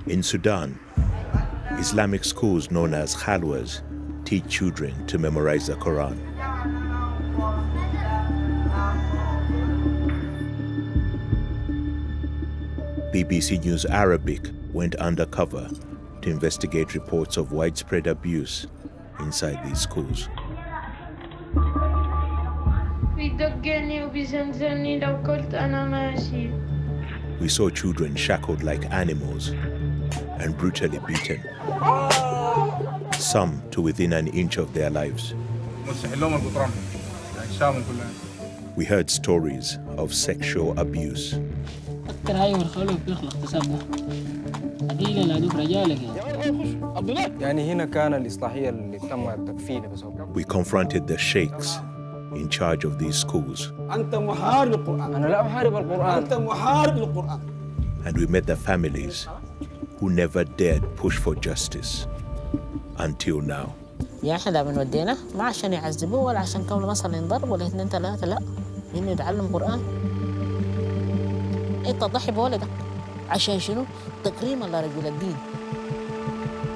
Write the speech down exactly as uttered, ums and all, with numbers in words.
In Sudan, Islamic schools known as khalwas teach children to memorize the Quran. B B C News Arabic went undercover to investigate reports of widespread abuse inside these schools. We saw children shackled like animals and brutally beaten, some to within an inch of their lives. We heard stories of sexual abuse. We confronted the sheikhs in charge of these schools. And we met the families who never dared push for justice until now. يا احنا دا بنودينا ما عشان يعذبوه ولا عشان كونه مثلا ينضرب ولا اثنين ثلاثه، لا، انه يتعلم قران. انت تضحي بولدك عشان شنو؟ تكريما لرجل الدين.